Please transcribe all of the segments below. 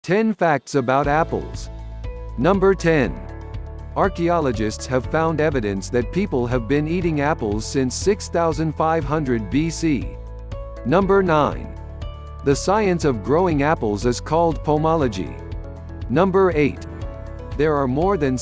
10 facts about apples. Number 10. Archaeologists have found evidence that people have been eating apples since 6500 BC. Number 9. The science of growing apples is called pomology. Number 8. There are more than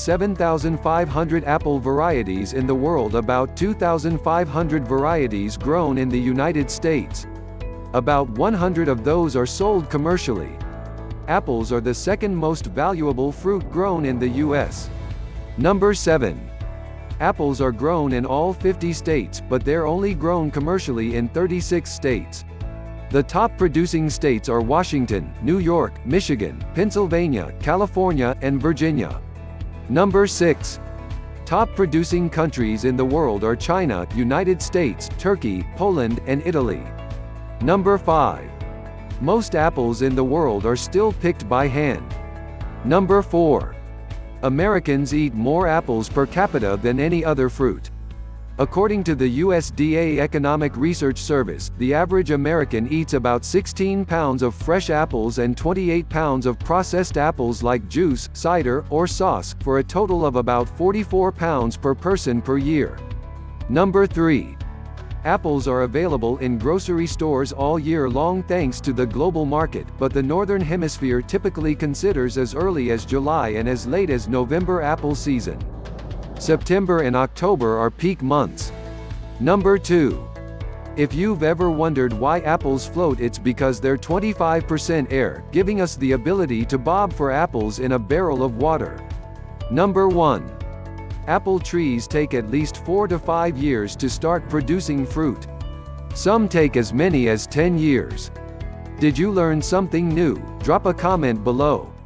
7,500 apple varieties in the world, about 2,500 varieties grown in the United States. About 100 of those are sold commercially. Apples are the second most valuable fruit grown in the U.S. Number 7. Apples are grown in all 50 states, but they're only grown commercially in 36 states. The top producing states are Washington, New York, Michigan, Pennsylvania, California, and Virginia. Number 6. Top producing countries in the world are China, United States, Turkey, Poland, and Italy. Number 5. Most apples in the world are still picked by hand. Number 4. Americans eat more apples per capita than any other fruit. According to the USDA Economic Research Service, the average American eats about 16 pounds of fresh apples and 28 pounds of processed apples like juice, cider, or sauce, for a total of about 44 pounds per person per year. Number 3. Apples are available in grocery stores all year long thanks to the global market, but the Northern Hemisphere typically considers as early as July and as late as November apple season. September and October are peak months. Number 2. If you've ever wondered why apples float, it's because they're 25% air, giving us the ability to bob for apples in a barrel of water. Number 1. Apple trees take at least 4 to 5 years to start producing fruit. Some take as many as 10 years. Did you learn something new? Drop a comment below.